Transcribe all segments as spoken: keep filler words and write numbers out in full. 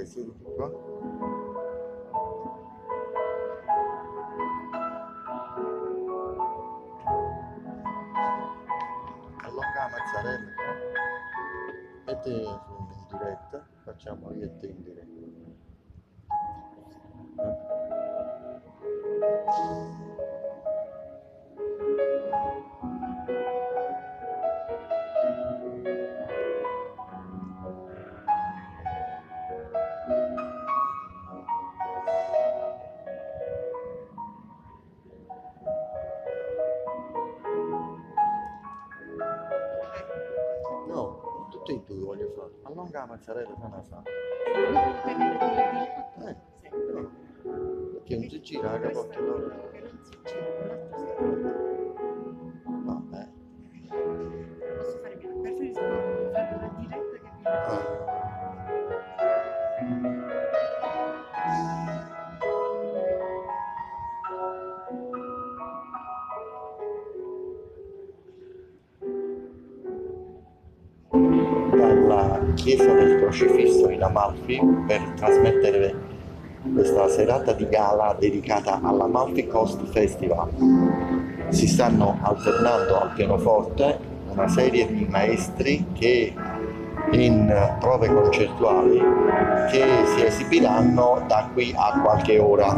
Stai seduto qua? Allunga la mozzarella e te sono in diretta, facciamo io e te in diretta. No, tutti e due voglio fare. Allunga la mozzarella, se ne sa. Eh, no. Perché non si gira la capotta allora. Vabbè. Posso fare più? Preferisco fare una diretta che vi Ah. Dalla chiesa del Crocifisso in Amalfi per trasmettere questa serata di gala dedicata all'Amalfi Coast Festival. Si stanno alternando al pianoforte una serie di maestri che in prove concertuali che si esibiranno da qui a qualche ora.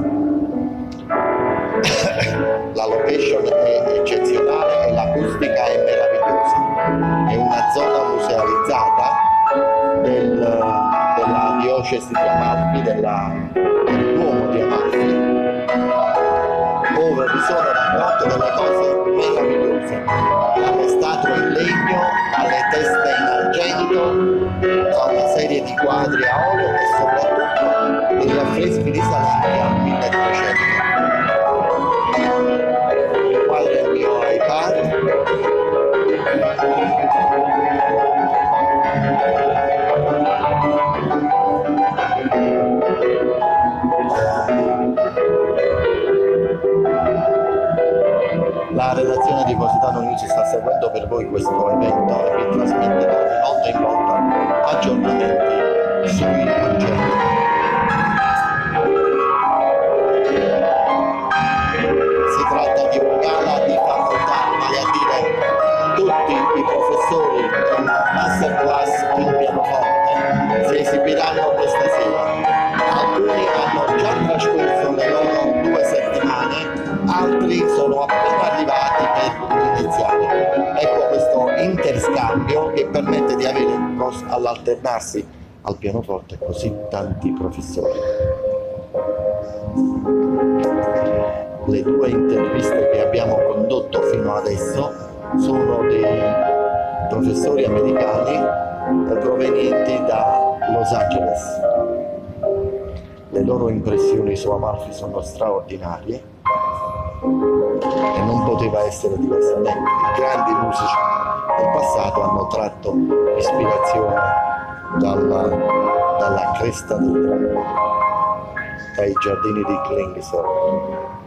La location è eccezionale e l'acustica è meravigliosa. È una zona musealizzata del, della diocesi di Amalfi, della, del Duomo di Amalfi, dove vi sono raccolte delle cose meravigliose, dalle statue in legno, alle teste in argento, a una serie di quadri a olio e soprattutto degli affreschi risalenti al milletrecento. Il quadro è il mio iPad. La redazione di Positano News sta seguendo per voi questo evento e vi trasmetterà di volta in volta aggiornamenti sui concerti. Si tratta di una gala di facoltà, vale a dire tutti i professori della masterclass in pianoforte si esibiranno questa sera. Alcuni hanno già trascorso le loro due settimane, altri sono appena arrivati per iniziare. Ecco questo interscambio che permette di avere all'alternarsi al pianoforte così tanti professori. Le due interviste che abbiamo condotto fino adesso sono dei professori americani provenienti da Los Angeles. Le loro impressioni su Amalfi sono straordinarie e non poteva essere diversamente. I grandi musici del passato hanno tratto ispirazione dalla, dalla cresta del drago, dai giardini di Klingsor.